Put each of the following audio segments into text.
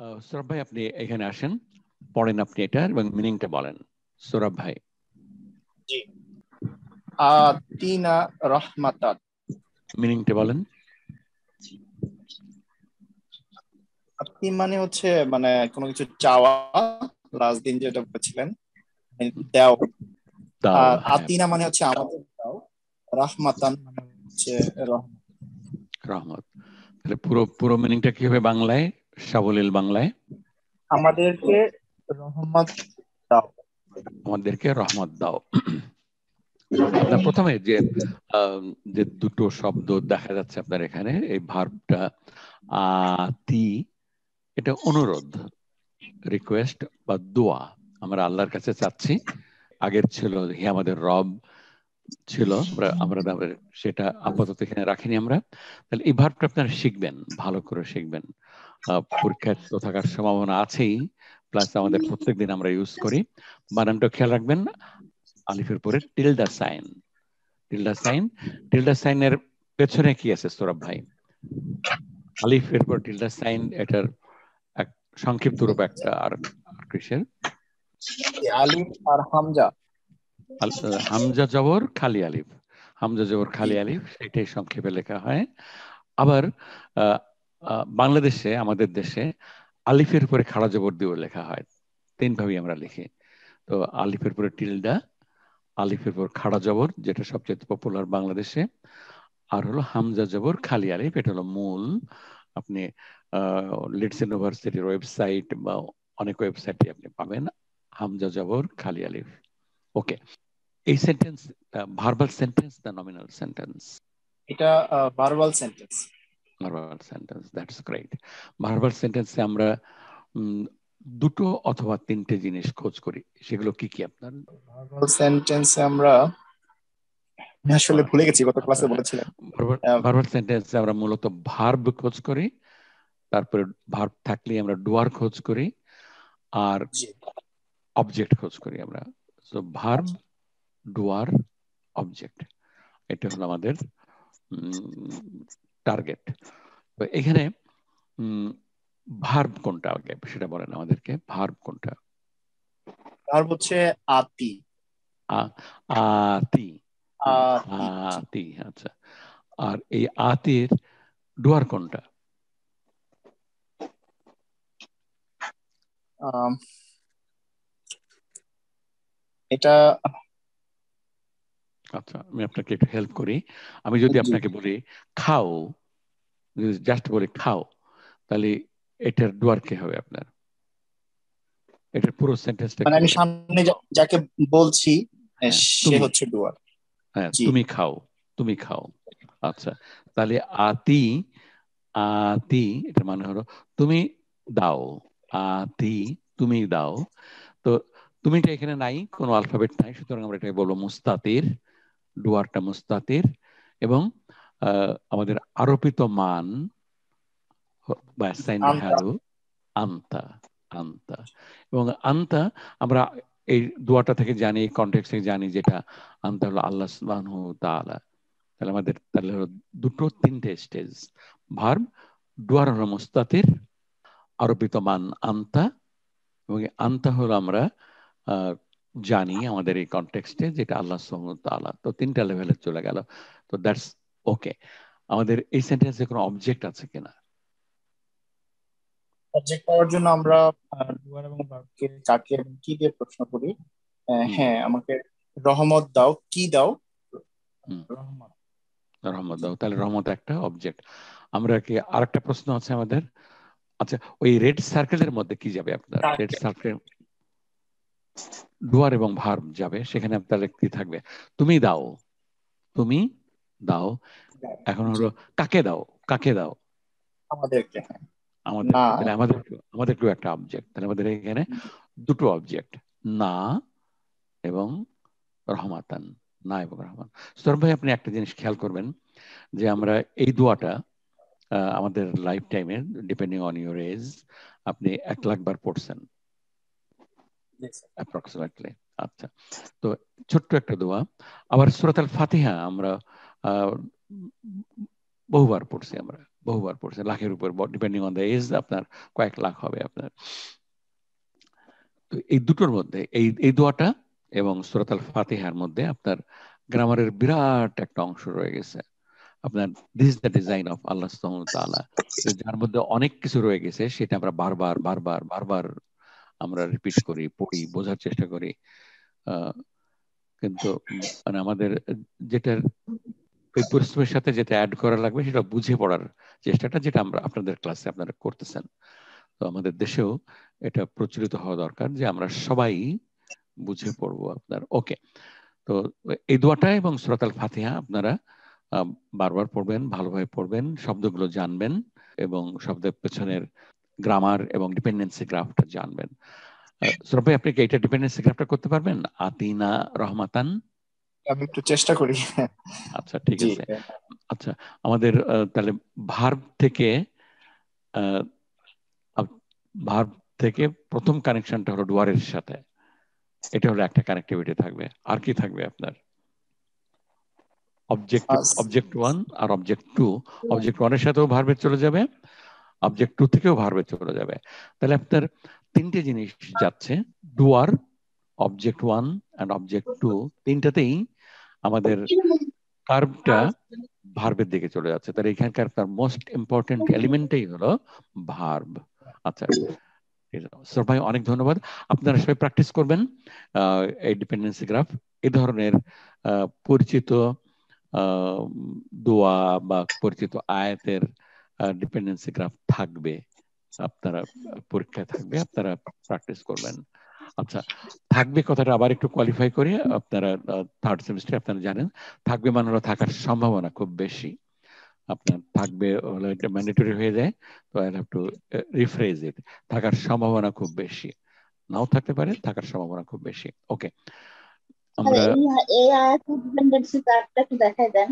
সৌরভ ভাই আপনি এখানে আসেন, পড়েন আপনি এটা এবং মিনিংটা বলেন। সৌরভ ভাই। জি। আতিনা রহমাতান, মিনিংটা বলেন। আতি মানে হচ্ছে মানে কোনো কিছু চাওয়া, লাস্ট দিন যেটা বলেছিলেন দাও। দাও, আর হ্যাঁ, আতিনা মানে হচ্ছে আমাদের দাও, রহমাতান মানে হচ্ছে রহমত। রহমত। তাহলে পুরো পুরো মিনিংটা কি হবে বাংলায়, সাবলীল বাংলায়? আমাদেরকে রহমত দাও। আমাদেরকে রহমত দাও। আপনার প্রথমে যে যে দুটো শব্দ দেখা যাচ্ছে আপনার এখানে, এই ভার্বটা আতি, এটা অনুরোধ, রিকোয়েস্ট বা দোয়া। আমরা আল্লাহর কাছে চাচ্ছি। আগের ছিল হে আমাদের রব ছিল, আমরা আমরা সেটা আপাতত এখানে রাখিনি আমরা। তাহলে এই ভার্বটা আপনারা শিখবেন, ভালো করে শিখবেন। পরীক্ষায় তো থাকার সম্ভাবনা আছেই, প্লাস আমাদের প্রত্যেকদিন আমরা ইউজ করি। বানানটা খেয়াল রাখবেন, আলিফের পরে tilde sign. Tilde sign, tilde সাইনের পেছনে কি আছে সৌরভ ভাই? আলিফের পর টিল্ডা সাইন, এটার এক সংক্ষিপ্ত রূপ একটা আর কিসের? আলিফ আর হামজা। হামজা জবর খালি আলিফ, হামজা জবর খালি আলিফ, সেটাই সংক্ষেপে লেখা হয়। আবার বাংলাদেশে, আমাদের দেশে আলিফের পরে খাড়া জবর দিয়েও লেখা হয়। তিন ভাবেই আমরা লিখি। তো আলিফের পরে টিল্ডা, আলিফের পর খাড়া জবর, যেটা সবচেয়ে পপুলার বাংলাদেশে, আর হলো হামজা জবর খালি আলিফ, এটা হলো মূল। আপনি লিডস ইউনিভার্সিটির ওয়েবসাইট বা অনেক ওয়েবসাইটে আপনি পাবেন হামজা জবর খালি আলিফ। ওকে, এই সেন্টেন্স ভার্বাল সেন্টেন্স না নমিনাল সেন্টেন্স? এটা verbal sentence. Verbal sentence, that's great. Verbal সেন্টেন্সে আমরা দুটো অথবা তিনটে জিনিস খোঁজ করি, সেগুলো কি কি আপনার? ভার্বাল সেন্টেন্সে আমরা আসলে ভুলে গেছি, গত ক্লাসে বলেছিলেন। ভার্বাল সেন্টেন্সে আমরা মূলত ভার্ব খোঁজ করি, তারপরে ভার্ব থাকলে আমরা ডুয়ার খোঁজ করি, আর অবজেক্ট খোঁজ করি আমরা। সো ভার্ব, ডুয়ার, অবজেক্ট, এটা হলো আমাদের টার্গেট। তো এখানে ভার্ব কোনটা আগে সেটা বলেন আমাদেরকে, ভার্ব কোনটা? ভার্ব হচ্ছে আতি। আতি, আতি। আতি, আচ্ছা। আর এই আতির ডুয়ার কোনটা? এটা আচ্ছা, আমি আপনাকে একটু হেল্প করি। আমি যদি আপনাকে বলি খাও, জাস্ট বলি খাও, তাহলে এটার ডুয়ার কে হবে আপনার? এটার পুরো সেন্টেন্সটা মানে কি আমি হবে? সামনে যাকে বলছি হ্যাঁ, সে তুমি। হচ্ছে ডুয়ার। হ্যাঁ, জি। তুমি খাও, তুমি খাও। আচ্ছা, তাহলে আতি, আতি এটা মানে হলো তুমি দাও। আতি, তুমি দাও। তো তুমিটা এখানে নাই, কোনো অ্যালফাবেট নাই, সুতরাং আমরা এটাকে বলবো মুস্তাতির, ডুয়ারটা মুস্তাতির। এবং আমাদের আরোপিত মান বা অ্যাসাইন্ড আনতা। ভ্যালু আন্তা, আন্তা। এবং আন্তা আমরা এই দোয়াটা থেকে জানি, কনটেক্সট থেকে জানি, যেটা আন্তা হলো আল্লাহ সুবহানাহু ওয়া তাআলা। তাহলে আমাদের তাহলে হলো দুটো তিনটে স্টেজ, ভার্ব, ডুয়ার হলো মুস্তাতির, আরোপিত মান আন্তা, এবং আন্তা হলো আমরা জানি আমাদের এই কনটেক্সটে যেটা আল্লাহ সুবহানাহু ওয়া তাআলা। তো তিনটা লেভেলে চলে গেল। তো দ্যাটস ওকে। আমাদের এই সেন্টেন্সে কোনো অবজেক্ট আছে কিনা? সাবজেক্ট পাওয়ার জন্য আমরা ডুয়ার এবং ভার্বকে কাকে এবং কি দিয়ে প্রশ্ন করি। হ্যাঁ, আমাকে রহমত দাও। কি দাও? রহমত। রহমত দাও, তাহলে রহমত একটা অবজেক্ট। আমরা কি আরেকটা প্রশ্ন আছে আমাদের? আচ্ছা, ওই রেড সার্কেলের মধ্যে কি যাবে আপনার? রেড সার্কেল ডুয়ার এবং ভার্ব যাবে, সেখানে তাহলে কি থাকবে? তুমি দাও, তুমি দাও। এখন হলো কাকে দাও, কাকে দাও? আমাদেরকে। না। আমাদেরকে। তাহলে আমাদেরকেও একটা অবজেক্ট। তাহলে আমাদের এখানে দুটো অবজেক্ট, না এবং রহমাতান, না এবং রহমান। সৌরভ ভাই, আপনি একটা জিনিস খেয়াল করবেন, যে আমরা এই দোয়াটা আমাদের লাইফ টাইমে, ডিপেন্ডিং অন ইউর এজ, আপনি 1,00,000 বার পড়ছেন অ্যাপ্রক্সিমেটলি। আচ্ছা, তো ছোট্ট একটা দোয়া। আবার সূরাতুল ফাতিহা আমরা বহুবার পড়ছি, আমরা বহুবার পড়ছে, লাখের উপর, ডিপেন্ডিং অন দ্য এজ আপনার কয়েক লাখ হবে আপনার। তো এই দুটোর মধ্যে এই দোয়াটা এবং সূরাত আল ফাতিহার মধ্যে আপনার গ্রামারের বিরাট একটা অংশ রয়ে গেছে। আপনার this is the design of Allah সুবহানাহু ওয়া তাআলা, যার মধ্যে অনেক কিছু রয়ে গেছে, সেটা আমরা বারবার বারবার বারবার আমরা রিপিট করি, পড়ি, বোঝার চেষ্টা করি। কিন্তু মানে আমাদের যেটার ওই পরিশ্রমের সাথে যেটা অ্যাড করা লাগবে সেটা বুঝে পড়ার চেষ্টাটা, যেটা আমরা আপনাদের ক্লাসে আপনারা করতেছেন। তো আমাদের দেশেও এটা প্রচলিত হওয়া দরকার যে আমরা সবাই বুঝে পড়বো আপনার। ওকে, তো এই দোয়াটা এবং সূরাত আল ফাতিহা আপনারা বারবার পড়বেন, ভালোভাবে পড়বেন, শব্দগুলো জানবেন এবং শব্দের পেছনের গ্রামার এবং ডিপেন্ডেন্সি গ্রাফটা জানবেন। সৌরভ ভাই, আপনি কি এটা ডিপেন্ডেন্সি গ্রাফটা করতে পারবেন? আতিনা রহমাতান। আমি একটু চেষ্টা করি। আচ্ছা, ঠিক জি। আছে। আচ্ছা, আমাদের তাহলে ভার্ব থেকে প্রথম কানেকশনটা হলো ডুয়ারের সাথে, এটা হলো একটা কানেক্টিভিটি থাকবে। আর কি থাকবে আপনার? অবজেক্ট 1 আর অবজেক্ট 2। অবজেক্ট 1 এর সাথেও ভার্বে চলে যাবে, অবজেক্ট 2 থেকেও ভার্বে চলে যাবে। তাহলে আপনার তিনটে জিনিস যাচ্ছে, ডুয়ার, অবজেক্ট 1 এন্ড অবজেক্ট 2, তিনটাতেই আমাদের কার্ভটা ভার্বের দিকে চলে যাচ্ছে। তাহলে এখানকার মোস্ট ইম্পর্টেন্ট এলিমেন্টই হলো ভার্ব। আচ্ছা, সর ভাই, অনেক ধন্যবাদ। আপনারা সবাই প্র্যাকটিস করবেন এই ডিপেন্ডেন্সি গ্রাফ। এই ধরনের পরিচিত দোয়া বা পরিচিত আয়াতের ডিপেন্ডেন্সি গ্রাফ থাকবে, আপনারা পরীক্ষায় থাকবে, আপনারা প্র্যাকটিস করবেন। আচ্ছা, থাকবে কথাটা আবার একটু কোয়ালিফাই করি। আপনারা থার্ড সেমিস্টারে আপনারা জানেন থাকবে মানে হলো থাকার সম্ভাবনা খুব বেশি। আপনার থাকবে হলো এটা ম্যান্ডেটরি হয়ে যায়, তো I have to rephrase it. থাকার সম্ভাবনা খুব বেশি, নাও থাকতে পারে, থাকার সম্ভাবনা খুব বেশি। ওকে, আমরা এই আয়াতের ডিপেন্ডেন্সি গ্রাফটা একটু দেখাই দেন।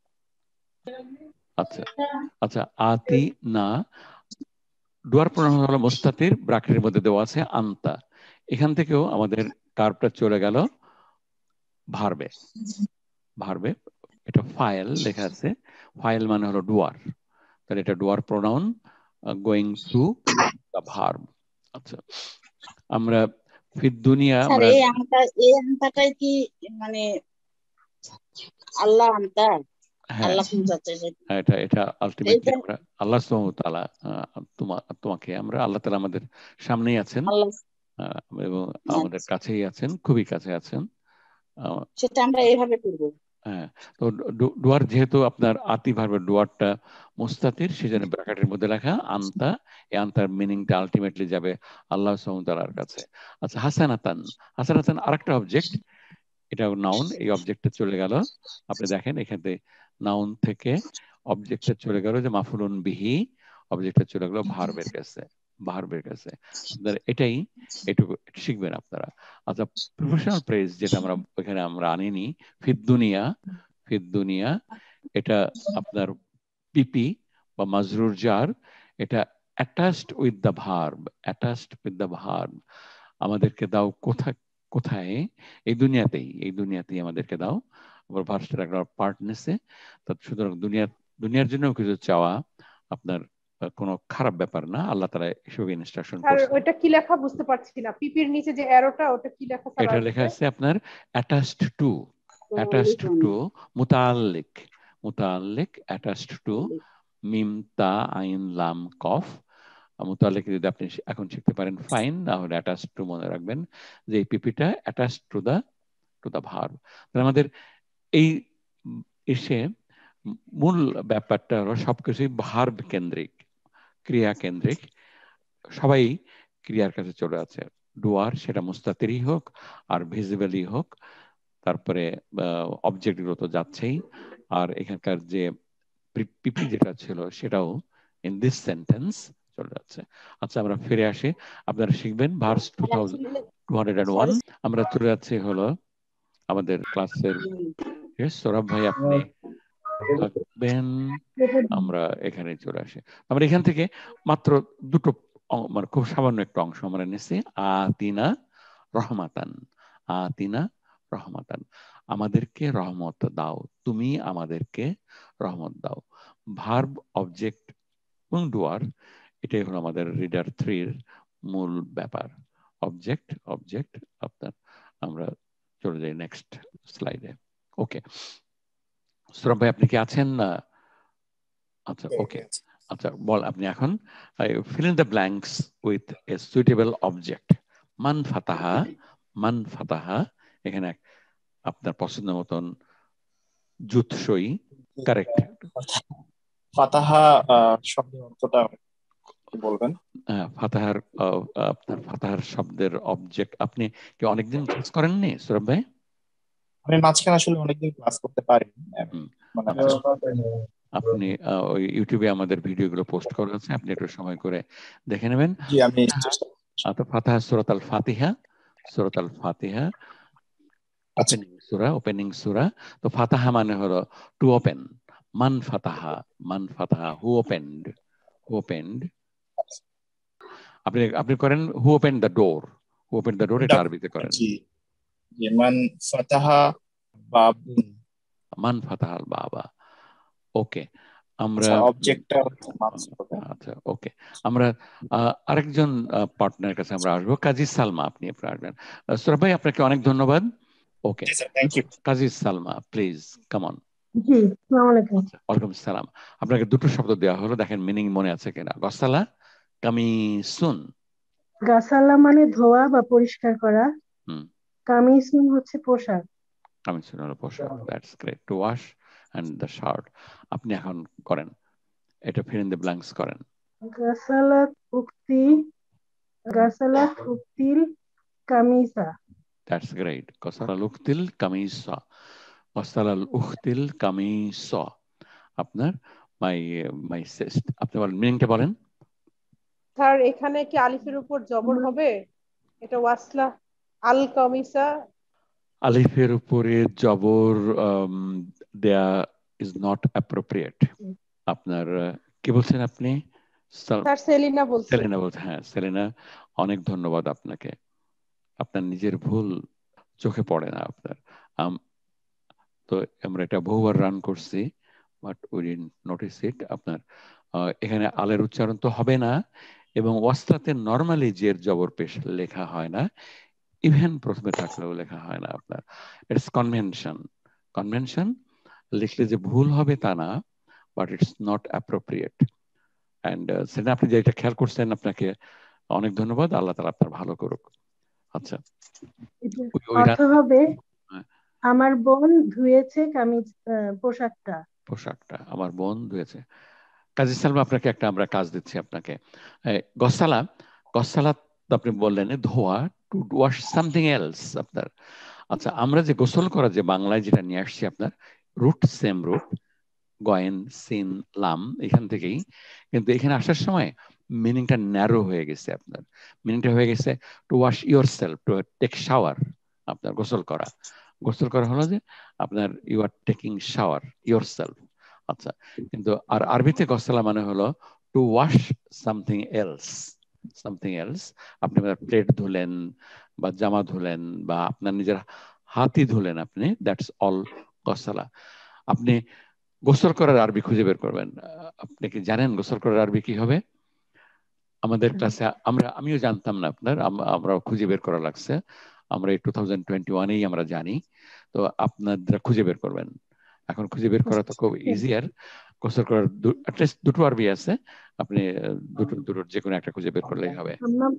আচ্ছা আচ্ছা, আতি না ডুয়ার প্রোনাউন হলো মুস্তাতির, ব্র্যাকেটের মধ্যে দেওয়া আছে আন্তা। এখান থেকেও আমাদের কার্ভটা চলে গেল ভার্বে। ভার্বে এটা ফাইল লেখা আছে, ফাইল মানে হলো ডুয়ার, তাহলে এটা doer pronoun going to the verb. আচ্ছা, আমরা ফিদ দুনিয়া আমরা এই আনতাটাই কি মানে আল্লাহ আনতা? হ্যাঁ, আল্লাহ বুঝাচ্ছে এটা এটা আলটিমেটলি আমরা আল্লাহ সুবহানাহু ওয়া তাআলা, তোমাকে আমরা, আল্লাহ তাআলা আমাদের সামনেই আছেন এবং আমাদের কাছেই আছেন, খুবই কাছে আছেন। সেটা আমরা এইভাবে করব। হ্যাঁ, তো ডুয়ার যেহেতু আপনার আতি ভার্বের ডুয়ারটা মুস্তাতির, সেজন্য ব্র্যাকেটের মধ্যে লেখা আন্তা। এই আন্তার মিনিংটা আলটিমেটলি যাবে আল্লাহ সুবহানাহু ওয়া তাআলার কাছে। আচ্ছা, হাসানাতান, হাসানাতান আরেকটা অবজেক্ট, এটা নাউন। এই অবজেক্টটা চলে গেল, আপনি দেখেন এখানে নাউন থেকে অবজেক্টটা চলে গেল যে মাফুলুন বিহি, অবজেক্টটা চলে গেল ভার্বের কাছে, ভার্বের কাছে। আপনারা এটাই এটুকু শিখবেন আপনারা। আচ্ছা, প্রফেশনাল প্রেজ যেটা আমরা এখানে আমরা আনিনি, ফিদ্দুনিয়া, ফিদ্দুনিয়া এটা আপনার পিপি বা মাজরুর জার, এটা attached with the verb, attached with the verb. আমাদেরকে দাও কোথায়, কোথায়? এই দুনিয়াতেই, এই দুনিয়াতেই আমাদেরকে দাও। আবার ভার্সটার একটা পার্ট নেছে, সুতরাং দুনিয়ার জন্য কিছু চাওয়া আপনার কোনো খারাপ ব্যাপার না, আল্লাহ তাআলা এসব ইনস্ট্রাকশন আর করছেন। ওটা কি লেখা বুঝতে পারছি না, পিপির নিচে যে অ্যারোটা, ওটা কি লেখা? এটা লেখা আছে আপনার অ্যাটাচড টু, অ্যাটাচড টু, মুতাআল্লিক, মুতাআল্লিক অ্যাটাচড টু, মিম তা আইন লাম কফ। মুতাআল্লিক যদি আপনি এখন শিখতে পারেন ফাইন, না হলে অ্যাটাচড টু মনে রাখবেন যে এই পিপিটা অ্যাটাচড টু দা ভার্ব। তাহলে আমাদের এই এসে মূল ব্যাপারটা হলো সবকিছুই ভার্ব কেন্দ্রিক, ক্রিয়া কেন্দ্রিক, সবাই ক্রিয়ার কাছে চলে আছে। ডুয়ার সেটা মুস্তাতিরই হোক আর ভিজিবলই হোক, তারপরে অবজেক্টগুলো তো যাচ্ছেই, আর এখানকার যে পিপি যেটা ছিল সেটাও ইন দিস সেন্টেন্স চলে যাচ্ছে। আচ্ছা, আমরা ফিরে আসি, আপনারা শিখবেন ভার্স 2201। আমরা চলে যাচ্ছি হলো আমাদের ক্লাসের সৌরভ ভাই, আপনি থাকবেন, আমরা এখানে চলে আসি। আমরা এখান থেকে মাত্র দুটো মানে খুব সামান্য একটা অংশ আমরা নিচ্ছি, আতিনা রহমাতান, আতিনা রহমাতান, আমাদেরকে রহমত দাও, তুমি আমাদেরকে রহমত দাও। ভার্ব অবজেক্ট এবং ডুয়ার, এটাই হলো আমাদের রিডার 3 এর মূল ব্যাপার। অবজেক্ট অবজেক্ট আপনার, আমরা চলে যাই নেক্সট স্লাইডে। ওকে, সৌরভ ভাই আপনি কি আছেন না? আচ্ছা ওকে, আচ্ছা বল আপনি এখন fill in the blanks with a suitable object. মান ফাতাহা, এখানে আপনার পছন্দ মতন জুতসই, কারেক্ট। ফাতাহা শব্দের অর্থটা বলবেন? ফাতাহার আপনার ফাতাহার শব্দের অবজেক্ট, আপনি কি অনেকদিন ক্লাস করেননি সৌরভ ভাই? আমি মাঝখানে আসলে অনেকদিন ক্লাস করতে পারিনি, মানে আপনি ওই ইউটিউবে আমাদের ভিডিওগুলো পোস্ট করা আছে, আপনি একটু সময় করে দেখে নেবেন। জি আমি ফাতাহা সূরাত আল ফাতিহা, সূরাত আল ফাতিহা ওপেনিং সূরা। তো ফাতাহা মানে হলো টু ওপেন। মান ফাতাহা হু ওপেন্ড। আপনি করেন হু ওপেন দ্য ডোর, এটা আরবিতে করেন জি মান ফাতাহা বাবুন, মান ফাতাহাল বাবা। ওকে, আমরা অবজেক্টটা আচ্ছা ওকে, আমরা আরেকজন পার্টনারের কাছে আমরা আসবো, কাজী সালমা, আপনি আসবেন। সৌরভ ভাই আপনাকে অনেক ধন্যবাদ। Okay, thank you. Kazi Salma please come on. জি, আসসালামু আলাইকুম। ওয়ালাইকুম সালাম। আপনাকে দুটো শব্দ দেওয়া হলো, দেখেন মিনিং মনে আছে কিনা। গসালা কামিসুন, গাসালা মানে ধোয়া বা পরিষ্কার করা, কামিসুন হচ্ছে পোশাক। কামিসুন হলো পোশাক, that's great. To wash and the shirt. আপনি এখন করেন এটা, ফিল ইন দ্য ব্ল্যাঙ্কস করেন। গাসালাত উক্তিল কামিসা। That's great. গসালাল উখতিল কামিসা, গসালাল উখতিল কামিসা। আপনার মাই আপনি বলেন, মিনিংটা বলেন। স্যার এখানে কি আলিফের উপর জবর হবে? এটা ওয়াসলা আল কামিসা, আলিফের উপরে জবর দেয়া ইজ নট অ্যাপ্রোপ্রিয়েট। আপনার কি বলছেন আপনি? স্যার সেলিনা বলছেন। সেলিনা বলছেন, হ্যাঁ সেলিনা, অনেক ধন্যবাদ আপনাকে। আপনার নিজের ভুল চোখে পড়ে না আপনার। তো আমরা এটা বহুবার রান করছি, but we didn't notice it. আপনার এখানে আলের উচ্চারণ তো হবে না, এবং ওয়াসলাতে নরমালি জের জবর পেশ লেখা হয় না, ইভেন প্রথমে থাকলেও লেখা হয় না আপনার। ইটস কনভেনশন, লিখলে যে ভুল হবে তা না, but it's not appropriate. And সেটা আপনি যেটা খেয়াল করছেন, আপনাকে অনেক ধন্যবাদ। আল্লাহ তাআলা আপনার ভালো করুক। আচ্ছা, অর্থ হবে আমার বোন ধুয়েছে কামিজ পোশাকটা, আমার বোন ধুয়েছে। কাজী সালমা আপনাকে একটা আমরা কাজ দিচ্ছি আপনাকে। গসালা আপনি বললেন ধোয়া, টু ওয়াশ সামথিং এলস আপনার। আচ্ছা, আমরা যে গোসল করা যে বাংলায় যেটা নিয়ে আসছি আপনার, রুট সেম রুট, গয়েন সিন লাম, এখান থেকেই, কিন্তু এখানে আসার সময় মিনিংটা ন্যারো হয়ে গেছে আপনার। মিনিংটা হয়ে গেছে to wash yourself, to take shower. আপনার গোসল করা হলো যে আপনার you are taking shower yourself. আচ্ছা, কিন্তু আর আরবিতে গসালা মানে হলো টু ওয়াশ সামথিং এলস। আপনি প্লেট ধুলেন বা জামা ধুলেন বা আপনার নিজের হাতই ধুলেন আপনি, দ্যাটস অল গসালা। আপনি গোসল করার আরবি খুঁজে বের করবেন। আপনি কি জানেন গোসল করার আরবি কি হবে? আমাদের ক্লাসে আমিও জানতাম না আপনার, আমরা খুঁজে বের করা লাগছে। আমরা এই 2021-এই আমরা জানি, তো আপনারা খুঁজে বের করবেন। এখন খুঁজে বের করা তো খুব ইজিয়ার। গোসল করার অ্যাটলিস্ট দুটো আরবি আছে, আপনি দুটোর যে কোনো একটা খুঁজে বের করলেই হবে।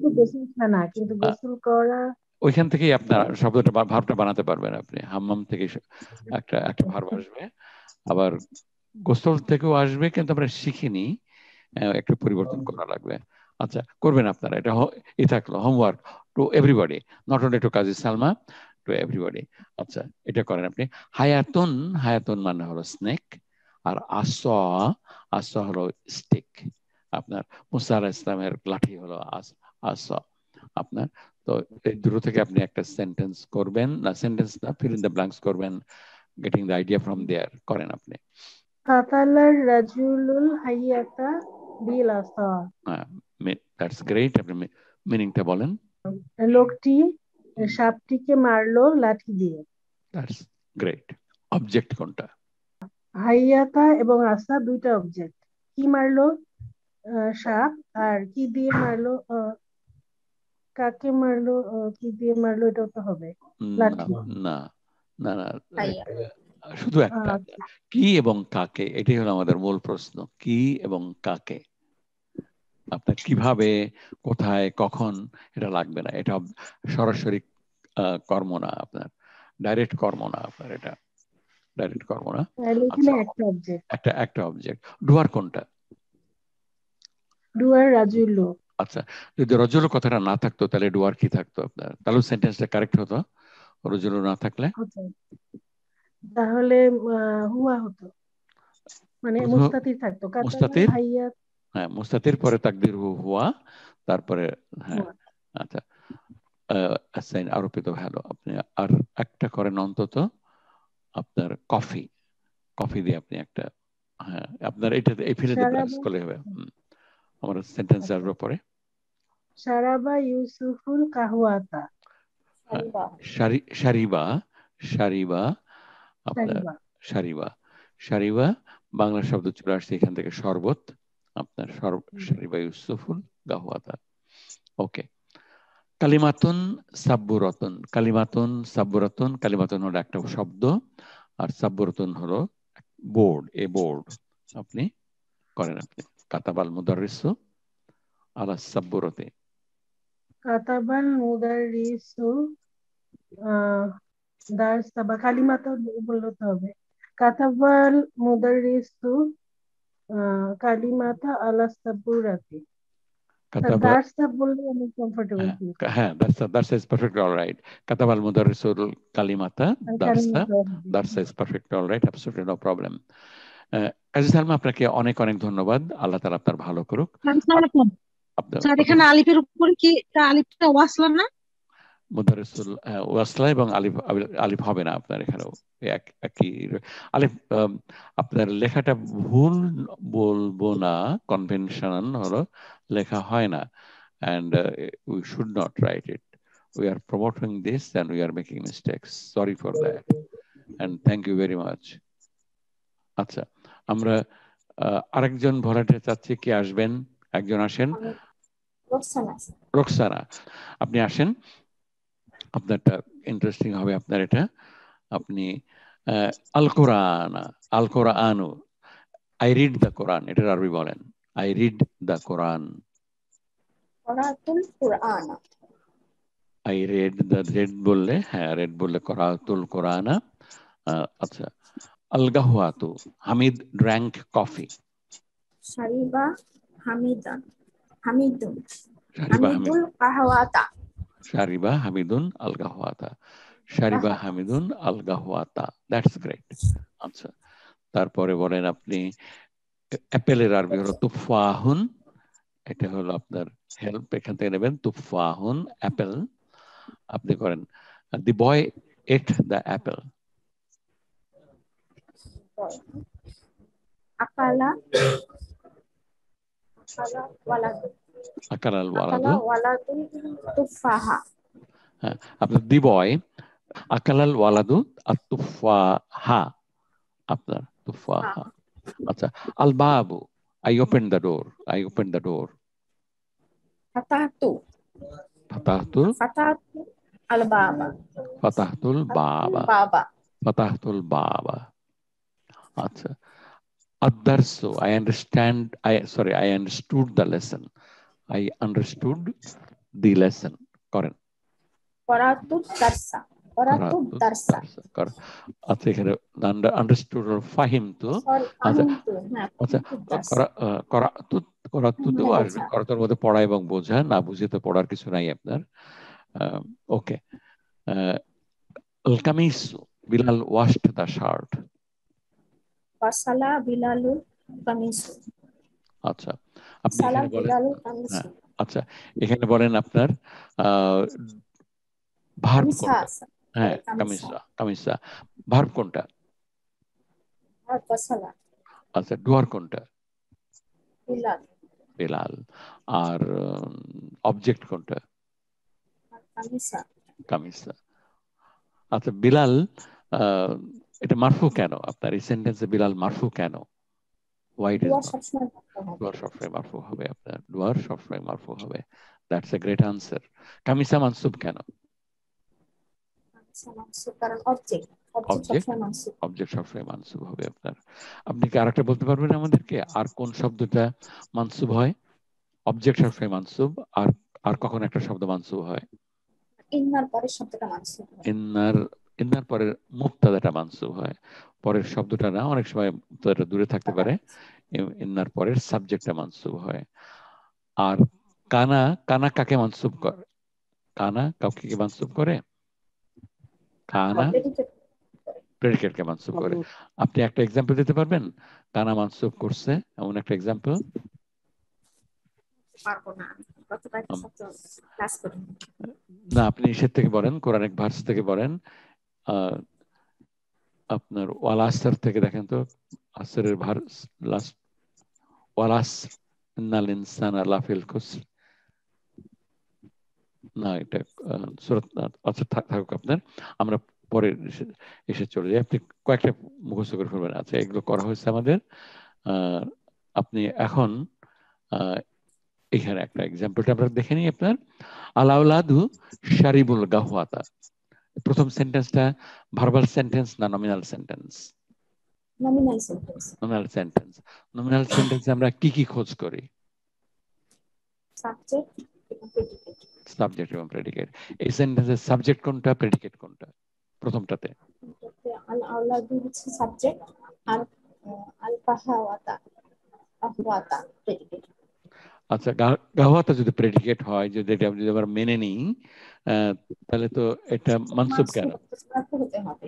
ওইখান থেকেই আপনার শব্দটা ভাবটা বানাতে পারবেন আপনি। হাম্মাম থেকে একটা ভার্ব আসবে, আবার গোসল থেকেও আসবে, কিন্তু আমরা শিখিনি, একটু পরিবর্তন করা লাগবে। আচ্ছা, করবেন আপনারা এটা। এই থাকলো homework to everybody, not only to Kazi Salma, to everybody. আচ্ছা, এটা করেন আপনি। হায়াতুন মানে হলো স্নেক, আর আসা হলো স্টিক। আপনার মুসা আলাইহিস সালামের লাঠি হলো আসা আপনার। তো এই দুটো থেকে আপনি একটা সেন্টেন্স করবেন, না সেন্টেন্স না, ফিল ইন দ্য ব্ল্যাঙ্কস করবেন, getting the idea from there. করেন আপনি। কাতালার রাজুলুল হাইয়াতা বিল আসা। That's great. আপনি মিনিংটা বলেন। লোকটি সাপটিকে মারলো লাঠি দিয়ে। That's great. অবজেক্ট কোনটা? হাইয়াতা এবং আসা দুইটা অবজেক্ট। কি মারলো? সাপ। আর কি দিয়ে মারলো, কাকে মারলো, কি দিয়ে মারলো, এটাও তো হবে। না লাঠি। না না না, ভাইয়া শুধু একটা, কি এবং কাকে, এটাই হলো আমাদের মূল প্রশ্ন, কি এবং কাকে। আপনার কিভাবে, কোথায়, কখন, এটা লাগবে না। এটা সরাসরি কর্ম না আপনার, ডাইরেক্ট কর্ম না আপনার, এটা ডাইরেক্ট কর্ম না। তাহলে এখানে একটা অবজেক্ট। একটা অবজেক্ট। ডুয়ার কোনটা? ডুয়ার রাজুল্য। আচ্ছা, যদি রজুল কথাটা না থাকতো তাহলে ডুয়ার কি থাকতো আপনার? তাহলে সেন্টেন্সটা কারেক্ট হতো, রজুল না থাকলে। তাহলে হুয়া হতো, মানে মুস্তাতির থাকতো। মুস্তাতির, হাইয়া। হ্যাঁ মুস্তাতির পরে তাকদির হুয়া, তারপরে হ্যাঁ। আচ্ছা, আসাইন আরোপিত ভালো। আপনি আর একটা করেন অন্তত, আপনার কফি, কফি দিয়ে আপনি একটা, হ্যাঁ আপনার এটা এই ফিলে ব্ল্যাঙ্কস করলে হবে। আমার সেন্টেন্স আসবে পরে। শারাবা ইউসুফুল কাহওয়াতা। শারিবা, শারিবা আপনার, শারিবা, শারিবা বাংলা শব্দ চলে আসছে এখান থেকে শরবত, আপনার শারিবা ইউসুফুল গাহওয়াতা। ওকে। কালিমাতুন সাব্বুরাতুন, কালিমাতুন সাব্বুরাতুন, কালিমাতুন হলো একটা শব্দ, আর সাব্বুরাতুন হলো বোর্ড, এ বোর্ড। আপনি করেন, আপনি কাতাবাল মুদাররিসু আলা সাব্বুরাতি। কাতাবাল মুদাররিসু দারসা, বা কালিমাতা বললে তো হবে। কাতাবাল মুদাররিসু কালিমাতা আলা সাব্বুরাতি। দারসা বললে আমি কমফোর্টেবল ফিল করি। হ্যাঁ, দারসা ইজ পারফেক্টলি অলরাইট। কাতাবাল মুদাররিসুল কালিমাতা দারসা, দারসা is perfectly alright, absolutely no problem. Kazi Salma, আপনাকে অনেক অনেক ধন্যবাদ। আল্লাহ তাআলা আপনার ভালো করুক। স্যার এখানে আলিফের উপরে কি আলিফটা ওয়াসলা না? মুদাররিসুল ওয়াসলা এবং আলিফ, আলিফ হবে না আপনার এখানেও, একই আলিফ। আপনার লেখাটা ভুল বলবো না, কনভেনশনাল হলো লেখা হয় না, and we should not write it. We are promoting this and we are making mistakes. Sorry for that and thank you very much. আচ্ছা, আমরা আরেকজন ভলান্টিয়ার চাচ্ছি, কি আসবেন? একজন আসেন, রোকসানা, আপনি আসেন। আপনারটা ইন্টারেস্টিং হবে আপনার এটা। আপনি আল কোরআন, আল কোরআনু, আই রিড দ্য কোরআন, এটার আরবি বলেন। I read the Quran. করাতুল কুরআন। আই রেড দ্য, রেড বললে, হ্যাঁ রেড বললে করাতুল কোরআনা। আচ্ছা, আল গাহওয়াতু, হামিদ ড্রাঙ্ক কফি। শারিবা হামিদান, হামিদুন, শারিবা হামিদুল কাহওয়াতা। শারিবা হামিদুন আল গাহওয়াতা, শারিবা হামিদুন আল গাহওয়াতা, দ্যাটস গ্রেট। আচ্ছা, তারপরে বলেন আপনি অ্যাপেলের আরবি হলো তুফাহুন, এটা হলো আপনার হেল্প, এখান থেকে নেবেন তুফাহুন অ্যাপেল। আপনি করেন দি বয় এট দ্য অ্যাপেল। আকালা, আকালা ওয়ালাদু, আকালাল ওয়ালাদু, ওয়ালাদু তুফাহা। হ্যাঁ, আপনার দি বয় আকালাল ওয়ালাদু আত-তুফাহা, আপনার তুফাহা। আচ্ছা, আল বাবু, I open the door, I open the door. ফাতাহতু, ফাতাহতুল, ফাতাহতু আল বাবা, ফাতাহতুল বাবা, বাবা, ফাতাহতুল বাবা। আচ্ছা, আদ-দারসু, I understand, I understood the lesson, I understood the lesson। করেন করাতু দারসা, করাতু দারসা। আচ্ছা, এখানে আন্ডারস্টুড ফাহিমতু। আচ্ছা আচ্ছা, করাতুতেও আসবে, করাতুর মধ্যে পড়া এবং বোঝা, না বুঝে তো পড়ার কিছু নাই আপনার। ওকে। আল কামিসু, বিলাল ওয়াশড দ্য শার্ট। ওয়াসালা বিলালুল কামিসু। আচ্ছা, আপনি এখানে বলেন, হ্যাঁ আচ্ছা এখানে বলেন আপনার ভার্ব কোনটা? হ্যাঁ কামিসা, কামিসা ভার্ব কোনটা? আচ্ছা, ডুয়ার কোনটা? বিলাল, বিলাল। আর অবজেক্ট কোনটা? কামিসা, কামিসা। আচ্ছা, বিলাল এটা মারফু কেন আপনার এই সেন্টেন্সে? বিলাল মারফু কেন? Why it is ডুয়ার not? সবসময় মারফু হবে। ডুয়ার সবসময় মারফু হবে আপনার, ডুয়ার সবসময় মারফু হবে। That's a great answer. কামিসা মানসুব কেন? কামিসা মানসুব কারণ অবজেক্ট অবজেক্ট, সবসময় মানসুব। অবজেক্ট সবসময় মানসুব হবে আপনার। আপনি কি আরেকটা বলতে পারবেন আমাদেরকে, আর কোন শব্দটা মানসুব হয়? অবজেক্ট সবসময় মানসুব, আর আর কখন একটা শব্দ মানসুব হয়? ইন্নার পরের শব্দটা মানসুব হয়। ইন্নার, ইন্নার পরের মুবতাদাটা মানসুব হয়, পরের শব্দটা না। অনেক সময় মুবতাদাটা দূরে থাকতে পারে, ইন্নার পরের সাবজেক্টটা মানসুব হয়। আর কানা, কানা কাকে মানসুব করে? কানা কাউকে কি মানসুব করে? কানা প্রেডিকেটকে মানসুব করে। আপনি একটা এক্সাম্পল দিতে পারবেন কানা মানসুব করছে এমন একটা এক্সাম্পল? পারবো না, কত কয়েকটা শব্দ ক্লাস করি। না, আপনি নিষেধ থেকে বলেন, কোরআনিক ভার্স থেকে বলেন। আপনার ওয়াল আসর থেকে দেখেন তো, আসরের ভার্স লাস্ট, ওয়াল আসর ইন্নাল ইনসানা লাফিল খুসর। না, এটা সূরা, আচ্ছা থাকুক আপনার, আমরা পরে এসে চলে যাই। আপনি কয়েকটা মুখস্থ করে ফেলবেন। আচ্ছা, এগুলো করা হয়েছে আমাদের। আপনি এখন এখানে একটা এক্সাম্পলটা আমরা দেখে নিই আপনার। আলাউলাদু শারিবুল গাহওয়াতা, প্রথম সেন্টেন্সটা ভার্বাল সেন্টেন্স না nominal sentence? Nominal sentence. Nominal sentence. Nominal সেন্টেন্সে আমরা কি কি খোঁজ করি? সাবজেক্ট এবং প্রেডিকেট। সাবজেক্ট এবং প্রেডিকেট। এই সেন্টেন্সের সাবজেক্ট কোনটা, প্রেডিকেট কোনটা প্রথমটাতে? আল আওলাদু হচ্ছে সাবজেক্ট, আর আল কাহাওয়াতা আহওয়াতা প্রেডিকেট। আচ্ছা, গাহওয়াতা যদি প্রেডিকেট হয়, যদি এটা যদি আমরা মেনে নিই, তাহলে তো এটা মানসুব কেন? হতে হবে।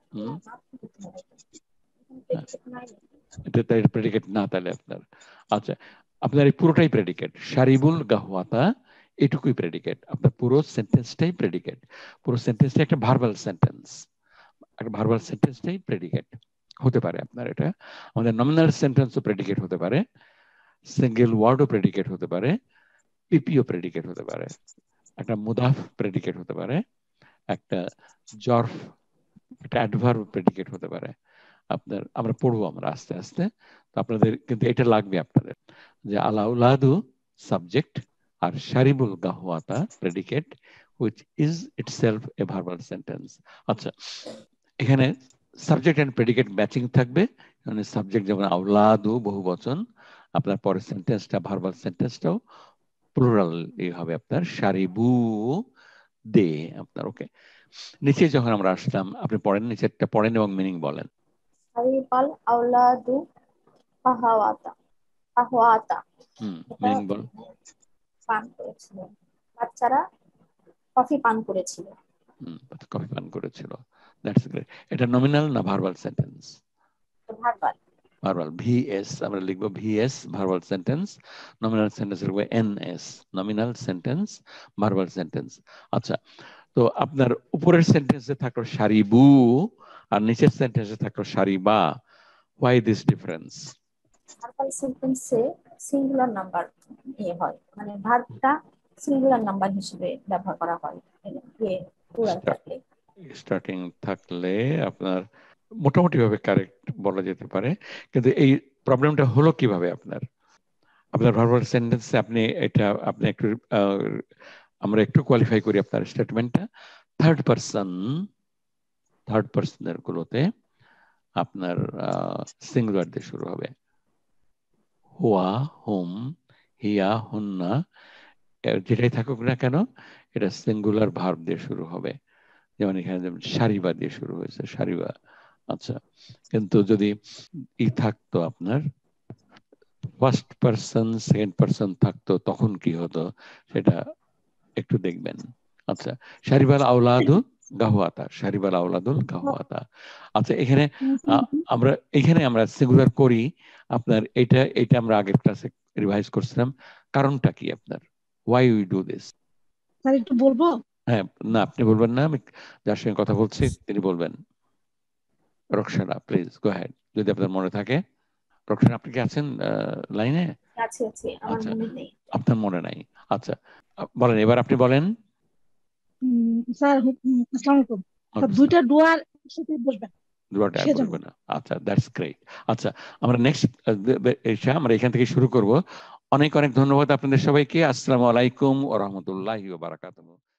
এটা প্রেডিকেট না তাহলে আপনার। আচ্ছা, আপনার এই পুরোটাই প্রেডিকেট, শারিবুল গাহওয়াতা এটুকুই প্রেডিকেট, আপনার পুরো সেন্টেন্সটাই প্রেডিকেট। পুরো সেন্টেন্সটা একটা ভার্বাল সেন্টেন্স, একটা ভার্বাল সেন্টেন্সটাই প্রেডিকেট হতে পারে আপনার। এটা আমাদের নমিনাল সেন্টেন্সও প্রেডিকেট হতে পারে, সিঙ্গেল ওয়ার্ডও প্রেডিকেট হতে পারে, পিপিও প্রেডিকেট হতে পারে, একটা মুদাফ প্রেডিকেট হতে পারে, একটা জর্ফ, একটা অ্যাডভার্ব প্রেডিকেট হতে পারে আপনার। আমরা পড়বো আমরা আস্তে আস্তে, তো আপনাদের কিন্তু এটা লাগবে আপনাদের, যে আলাউলাদু সাবজেক্ট আর শারিবুল গাহওয়াতা predicate, which is itself a verbal sentence. আচ্ছা, এখানে সাবজেক্ট এন্ড প্রেডিকেট ম্যাচিং থাকবে। মানে সাবজেক্ট যেমন আউলাদু বহুবচন, আপনার পরের সেন্টেন্সটা ভার্বাল সেন্টেন্সটাও প্লুরাল হবে আপনার, শারিবু দে আপনার। ওকে, নিচে যখন আমরা আসলাম, আপনি পড়েন, নিচেরটা পড়েন এবং মিনিং বলেন। শারিবাল আওলাদু কাহাওয়াতা আহওয়াতা। মিনিং বল। পান করেছিল, বাচ্চারা কফি পান করেছিল। কফি পান করেছিল। That's great. এটা নমিনাল না verbal sentence? Verbal. Verbal, VS আমরা লিখবো, VS verbal sentence. Nominal sentence লিখবো NS, nominal sentence verbal sentence. আচ্ছা, তো আপনার উপরের সেন্টেন্সে থাকলো শারিবু আর নিচের সেন্টেন্সে থাকলো শারিবা। Why this difference? ভার্বাল সেন্টেন্সে সিঙ্গুলার নাম্বার হয়, মানে ভার্বটা সিঙ্গুলার নাম্বার হিসেবে ব্যবহার করা হয়। স্টার্টিং থাকলে আপনার মোটামুটি ভাবে কারেক্ট বলা যেতে পারে, কিন্তু এই প্রবলেমটা হলো কিভাবে আপনার? আপনার ভার্বাল সেন্টেন্সে আপনি এটা, আপনি একটু আমরা একটু কোয়ালিফাই করি আপনার স্টেটমেন্টটা। থার্ড পার্সনের গুলোতে আপনার সিঙ্গুলার দিয়ে শুরু হবে। হুয়া, হুম, হিয়া, হুন্না, যেটাই থাকুক না কেন, এটা সিঙ্গুলার ভার্ব দিয়ে শুরু হবে। যেমন এখানে যেমন শারিবা দিয়ে শুরু হয়েছে, শারিবা। আচ্ছা, কিন্তু যদি ই থাকতো আপনার ফার্স্ট পার্সন, সেকেন্ড পার্সন থাকতো, তখন কি হতো সেটা একটু দেখবেন। আচ্ছা, শারিবাল আওলাদু গাহওয়াতা, শারিবাল আওলাদুল গাহওয়াতা। আচ্ছা, এখানে আমরা সিঙ্গুলার করি আপনার। এটা আমরা আগের ক্লাসে রিভাইজ করছিলাম। কারণটা কি আপনার? Why we do this? Sir একটু বলবো? হ্যাঁ, না আপনি বলবেন না, আমি যার সঙ্গে কথা বলছি তিনি বলবেন। রোকসানা, প্লিজ গো হেড, যদি আপনার মনে থাকে। রোকসানা, আপনি কি আছেন লাইনে? আছে, আমার মনে নেই। আপনার মনে নাই? আচ্ছা, বলেন, এবার আপনি বলেন। স্যার আসসালামু আলাইকুম। দুইটা ডুয়ার সাথে বসবেন। ডু নট অ্যাড বলবে না। আচ্ছা, দ্যাটস গ্রেট। আচ্ছা, আমরা নেক্সট আমরা এখান থেকে শুরু করব। অনেক অনেক ধন্যবাদ আপনাদের সবাইকে। আসসালামু আলাইকুম ওয়া রাহমাতুল্লাহি ওয়া বারাকাতুহু।